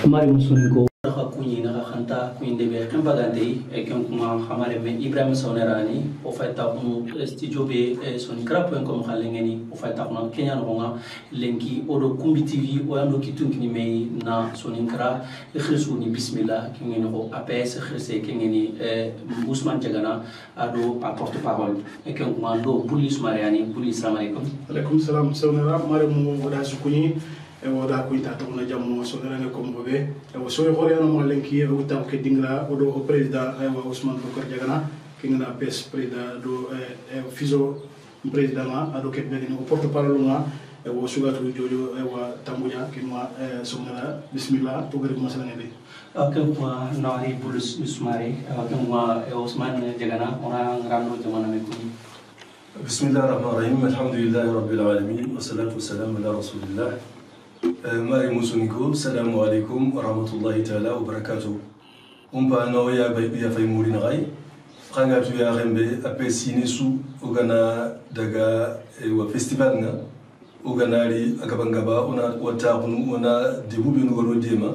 mari musuniko naka kunyi naka khanta kunyi debe kembagante ken kuma hamare me Ibrahim Sonerani o fayta kunu studio be soni krap.com khalengeni o fayta kuna Kenya no lenki odo kumbi TV o ando kitunkini me na soni kra khrisuni bismillah kingeni ko APS khrise kingeni Ousmane Diagana ado a porte parole ken kuma do police mariani police assalamu alaikum salam Sonera mare mu wada sukuni wada ko ita to na jamu Sonera ne ko mbobe e so e hore no lenki e uta ke dingra odo o president wa Ousmane Diagana kingena APS president do fizo president ma ado ke beni o porte parole ma e wo sugatu jojo e wa tambuya kinwa Sonera bismillah to gari masala ngede kuma nari bulus usmari kuma Ousmane Diagana ona ngrando jamana me kuni بسم الله الرحمن الرحيم الحمد لله رب العالمين والصلاة والسلام على رسول الله ماري موسونيكو السلام عليكم ورحمة الله تعالى وبركاته أمبا نويا بيا في مورين غاي خانغاتو يا غمبي أبسي نسو وغانا دغا وفستيفالنا وغانا لي أكابانغابا ونا وتاغنو ونا ديبو بينو غرو ديما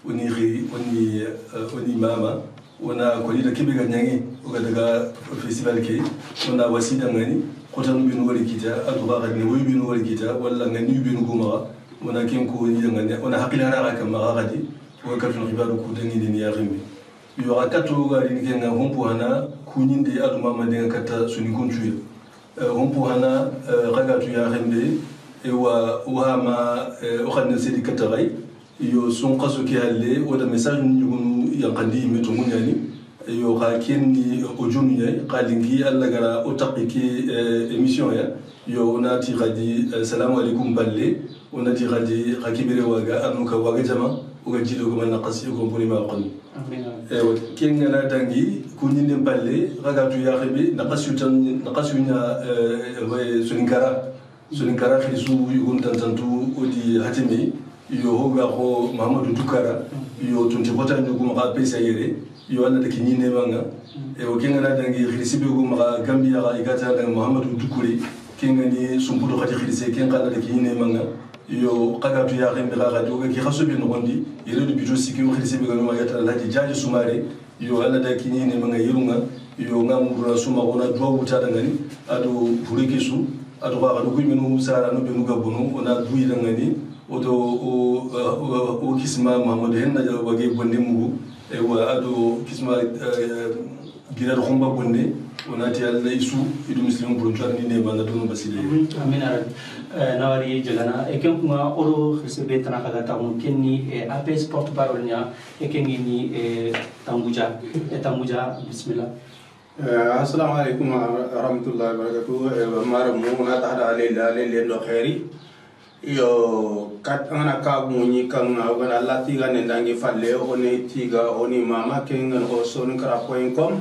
وني ماما wana kwali da kibe ganyangi uga daga festival ke wana wasida ngani kotanu binu wali kita aduga gadne wi binu wali kita wala ngani binu guma wana ken ko ni ngani wana hakila ra ka ma gadi wa ka tun ibadu ku dangi ni ya gimbe yo akatu ga ni ken na hompo hana kunyinde aduma mande kata suni kuntuye hompo hana raga tu ya gimbe e wa ma o khadne sedi katagai yo son qaso ki halle wala message ni yankandi meto munyani yo ka kenni ojunya qalingi alla gara otaqiki émission ya yo onati gadi assalamu alaikum balle onati gadi rakibire waga anuka waga jama uga jido ko man qasi ko boni ma qon ewa kenga na dangi kunyinde balle ragatu ya khibi naqasunya sulinkara khisu yugun tantantu odi hatimi yo hoga ko Mahamadou Dukara yo tunti bota nyugo ma pesa yere yo alla de kinyine manga e o kenga na dangi khirisibe go ma Gambia ga igata da Mahamadou Dukuri kenga ni sumpudo khati khirise kenga alla de kinyine manga yo qagatu ya khimbe ga do ga ki khasubi no gondi yere do bijo sikio khirisibe go ma gata la di jaji sumare yo alla da kinyine manga yirunga yo ngamura suma ona do wuta da ngani ado burekesu ado ga do gumenu sara no benu ga bonu ona duyi da ngani odo o kisma Mahamadou henna wage bonde mugu e wa ado kisma girar khomba bonde onati alla isu idu muslim bronchar ni ne banda dum basile amina nawari Diagana e ken kuma odo khisibe tana kaga ta mun kenni APS porte parole nya e kenni ni tambuja bismillah assalamu alaikum wa rahmatullahi wa barakatuh maramu na tahda alayla ndo khairi yo kat ngana ka muni kan ngana lati ga nendangi falle oni tiga oni mama kengan ko son kra.com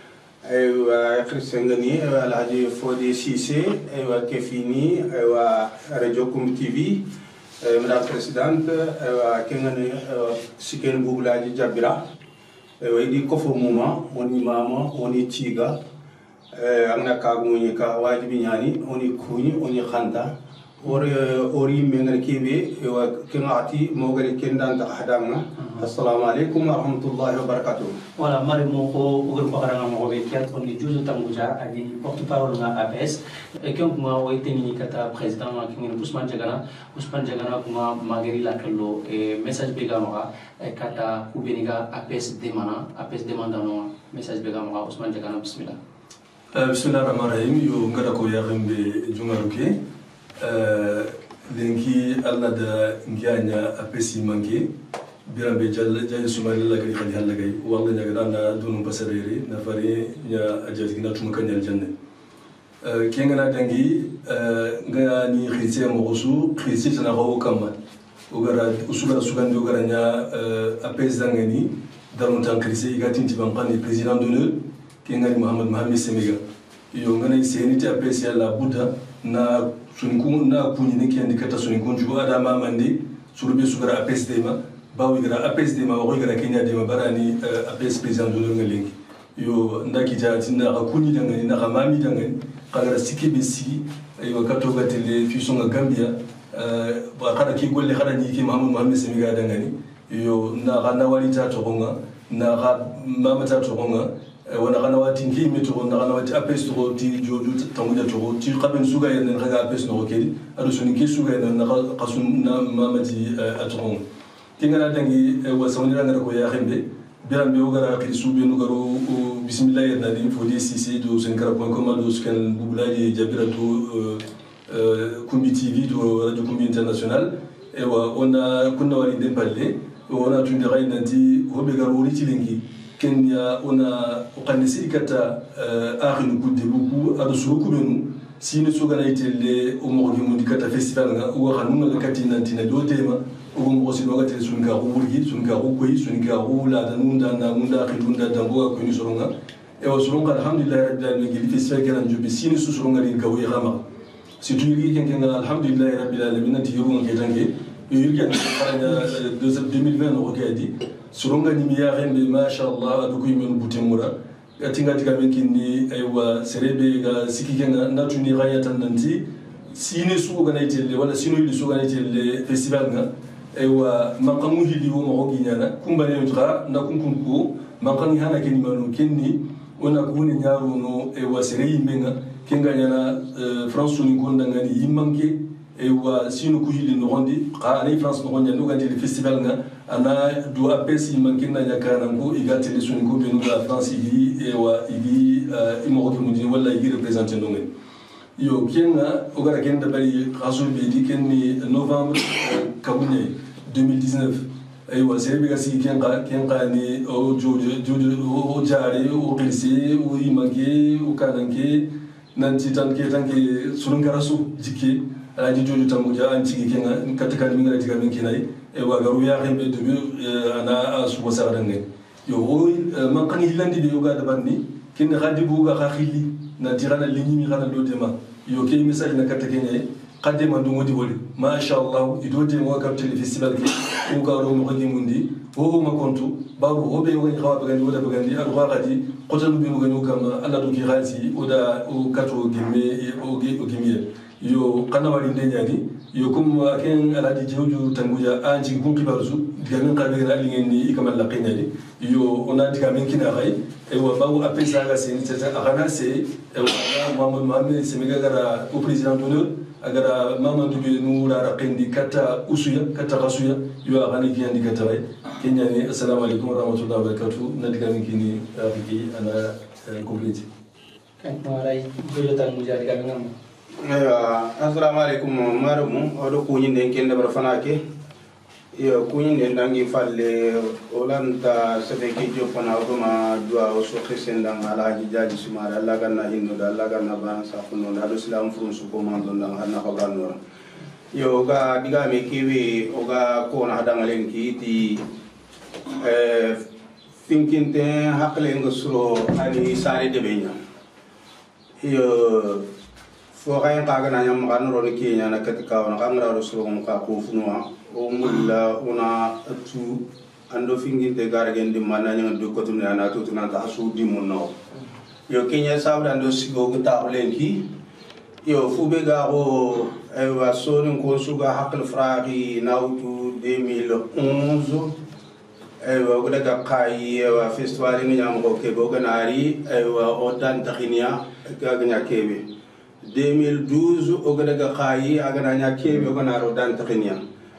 aywa khrisengani alhaji Fodi Cissé aywa kefini aywa radio kum TV madame présidente aywa kengan siken buglaji jabira aywa di kofo muma oni mama oni tiga ngana ka muni ka wajibi nyani oni kuni oni khanda ori mengar kibe wa kengati mogari kendan ta hadanga assalamu alaikum wa rahmatullahi wa barakatuh wala mari mo ko ugur pakaranga mo be kiat on ni juju tambuja adi porte parole na APS e ken kuma o iteni kata president ma kingin Ousmane Diagana kuma magari la kello e message be gama kata kubeniga APS demanda no message be gama Ousmane Diagana bismillah bismillahirrahmanirrahim yo ngada ko ya gambe jungaruke lenki alla da ngianya apesi manke birambe jalle sumali la gari khali halla gay walla nya gana dunu pasarere na fari nya ajati na tuma kanyal janne kenga na dangi nga ni khise mo usu khise tana ko kamma ugara usugara sugandi ugara nya apesi dangani darun tan khise igatin tibanqani president d'honneur kenga ni Mohamed Semega yo ngana seniti apesi la buddha na sunikun na kunyi ne kendi kata sunikun ju ada mamande surbe sugara APS dema bawi gara APS dema wa gara Kenya dema barani APS president do ngalengi yo ndaki jati na kunyi dangani na mami dangani kagara sikibe si ayo kato gatele fisonga Gambia ba kada ki golle kada ni ki Mohamed Semega dangani yo na kana walita to gonga na ga mama ta to gonga wana kana wati ngimi to na kana wati apes to ti joju tamuja to ti qaben suga yana ga apes no kedi ado suni ki suga yana na qasun na mama ti atron kinga dangi wa sawnira ngara ko ya khembe biram be ogara kri subi no garo bismillah yana di fodi cc do senkara.com do skan bubulaji jabira to Kumbi TV do radio Kumbi international ewa ona kunna wali dempalle ona tundirai nanti hobe garori tilengi kenya ona okanisi kata akhinu kudde buku ado suruku benu sine sogana itelle omogi mundi kata festival nga o khanunga kati nanti na dotema o mo si doga tele sunka ruurgi sunka rukoyi sunka rula danunda na munda khidunda dambo ko ni soronga ewa soronga alhamdulillah rabbil alamin festival kana njobe sine soronga ri gawe khama surtout yiri kenkenga alhamdulillah rabbil alamin nanti yoru ngi tanke yiri kan faranya 2020 no kadi suronga ni miya rembe masha Allah adu ko yimen butemura atinga tiga menkini aywa serebe ga sikikenga natuni gaya tandanti sine su organize wala sino yili su organize le festival nga aywa makamu hili wo mo ginyana kumbane ntra na kunkunko makani hana keni manu kenni ona kuni nyaro no aywa serei menga kenga yana France ni konda ngani yimanke ewa sino kuhili no rondi ka ani France no rondi no gandi le festival nga ana do apesi yimanke na yakana ngo igati le suni ko benu la France igi ewa igi imo ko mundi wala igi representer ndongen yo kenga ogara kenda bari rasul be di kenni novembre kabunye 2019 ewa serebe ga si kenga ni o jojo o jare o kilse o yimanke o kananke nanti tanke surungarasu jike alaji jojo tamuja anti kenga katika minga diga minkinai e wagaru ya rembe debu ana subo saradange yo man kan hilandi de yoga dabani kin khadi buga khakhili na tirana linyi mi khana do tema yo ke message na katta kenya khade man do ngodi woli ma sha Allah ido de mo kapte festival ke o garo mo khadi mundi o ma kontu babu obe yo ngi khawa bagandi wala bagandi al khadi qotalu bi mo ganu kama Allah do ki khalsi oda o kato gimme o gimiye yo kana wali ndenyani yo kum ken aladi jewju tanguja anji kum kibarsu digamen qalbe na lingeni ikamal laqinani yo ona digamen kina khay e wa babu apesa ga sen tata agana se e wa Mohamed semega gara au président d'honneur agara Mamadou be nura raqindi kata usuya kata rasuya yo agani ki andi kata way kenyani assalamu alaikum wa rahmatullahi wa barakatuh na digamen kini afiki ana complete kan marai jojo tanguja digamen assalamu alaikum maramu odo kunyin den kende bar fanake yo kunyin den dangi falle olanta sebeke jopana oduma dua o so khesendang ala jaji sumara Allah ganna hinno da Allah ganna ban sa funno da islam furun su ko man don hanna ko ganno yo ga diga me kiwi oga ko na hadanga lenki ti thinking te hakle ngosro ani sare de benya yo fo kayan kaga na nyam kan ro ni kenya na katika wana kamra rasul ko ka ko funwa o mulla una atu ando fingi de gargen di mana nyam do ko tun na to tun ta asu di monno yo kenya sabra ando sigo ko ta lenki yo fu be ga o e wa sonin ko suga hakal fragi nautu 2011 e wa ko daga kai wa festival ni nyam ko ke bo ganari e wa o dan takhinia ga ganya kebe 2012 ogadaga khayi agana nya kebe ogana ro dan takhinia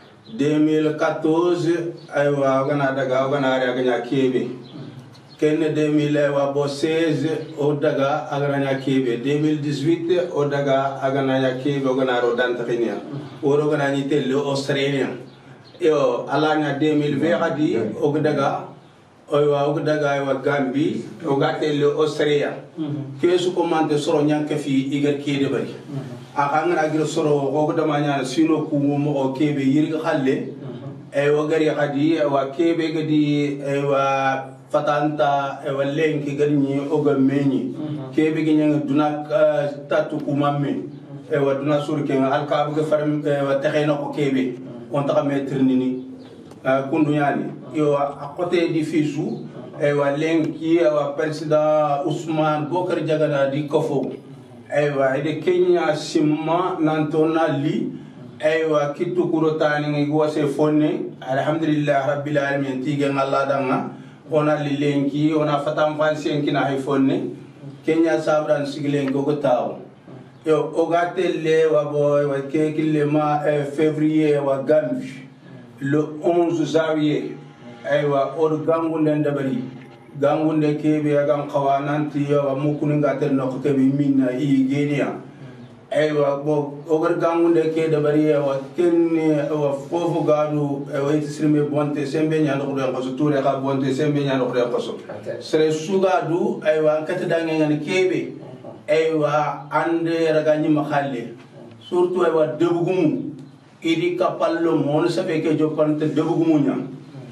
2014 aywa ogana daga ogana ari aganya kebe kenne 2000 wa bo 16 odaga agana nya kebe 2018 odaga agana nya kebe ogana ro dan takhinia oro ogana ni telle australien yo alanya 2020 adi ogadaga oywa ogdaga aywa Gambi ogatelle Australia kesu komante soro nyanka fi igar kede bari akanga agir soro ogda manya sino kumo mo kebe yirga khalle aywa gari khadi wa kebe gadi aywa fatanta aywa lenki gani oga meni kebe ginyanga duna tatu kumamme aywa duna surke alka buga faram aywa takhena ko kebe on ta meternini kundu yani yo akote di fisu e wa lenki wa president Ousmane Bokar Jagana di kofo e wa de Kenya simma nantona li aywa kittu kuro tani ngi wase fonne alhamdulillah rabbil alamin tige ngalla danga ona lilenki ona fatam fansen kina hay fonne kenya sabran sigilen go taw yo o gatelle wa boy wa kekille ma février wa gambi le 11 janvier aywa o gangunde ndabari gangunde kebe gam khawananti yo mukunu gatel no kebe minna i genia aywa bo ogar gangunde ke dabari wa kenni wa fofu gadu wa tisrime bonte sembe nyando ko den ko toure ka bonte sembe nyando ko den ko so sere sugadu aywa kata dange ngani kebe aywa ande raga nyima khalle surtout aywa debugumu idi kapallo mon sabe ke jopante debugumu nya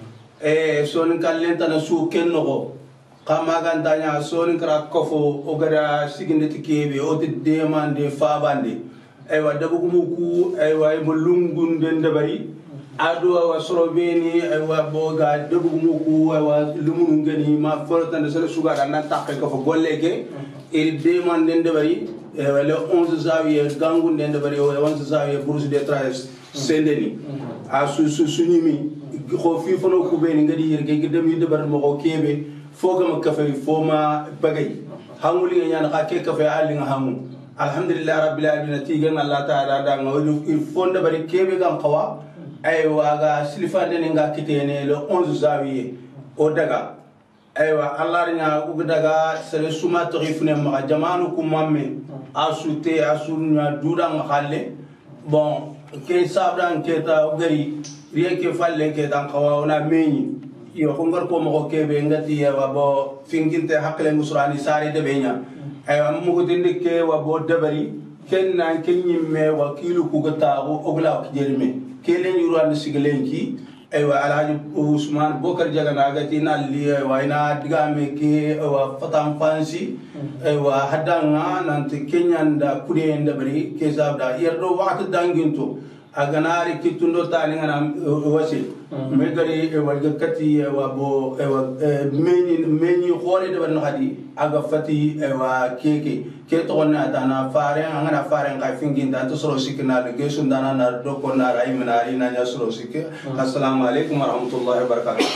son kallenta na su kenno kama gantanya soni kra kofo ogara siginde tikebe o de demande fabande aywa dabugumu ku aywa mo lungunde ndabari ado wa sorobeni aywa boga dabugumu ku aywa lumun ngani ma fortande sele suga nan takke ko fo golleke il demande ndabari le 11 janvier gangunde ndabari o 11 janvier bourse de travail sendeni a su sunyimi ko fi fono ku beni ngadi yirge dem yidabar mo ko kebe fogama kafe foma bagay hanguli nyana ka ke kafe ali nga hamu alhamdulillah rabbil alamin tigan allah taala da ngawdu il fonda bari kebe gam qawa ay waga silifande ne nga kitene le 11 janvier o daga aywa allah nya ugu daga sele suma tarifune ma jamanu kum mamme asute asunya duda ngalle bon ke sabran ke ta gari rieke falle ke dan qawa ona meñi yo hongar ko mo kebe ngati wa bo finginte hakle musrani sari de benya ay am mo dinde ke wa bo dabari ken nan ken yimme wa kilu ku gata o ogla ko jerme kelen yuran sigelenki ay wa alhaji usman bokar jagana gati na li wa ina digame ke wa fatam fansi ay wa hadanga nan te kenyanda kude ndabari ke sabda yerdo waqt danginto aganari kitundo tani ngana wasi megari walga kati wa bo meni khore de ban hadi aga fati wa keke ke to na dana fare ngana fare ngai finginda to soro sikna de gesun dana na do ko na rai minari na nya soro sikke assalamu alaikum warahmatullahi wabarakatuh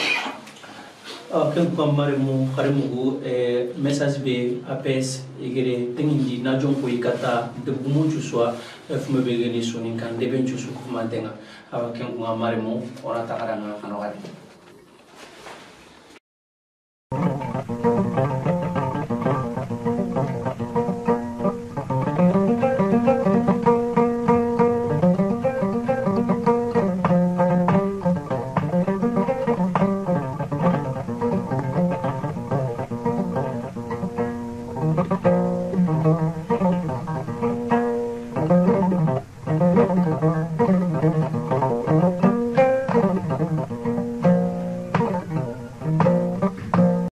ken ko mare mu kharimu message be apes igere tengi na jon ko ikata de bumu chuswa fume be geni soni kan de ben chusu ko mantenga ken ko mare mu ora takaranga kanawari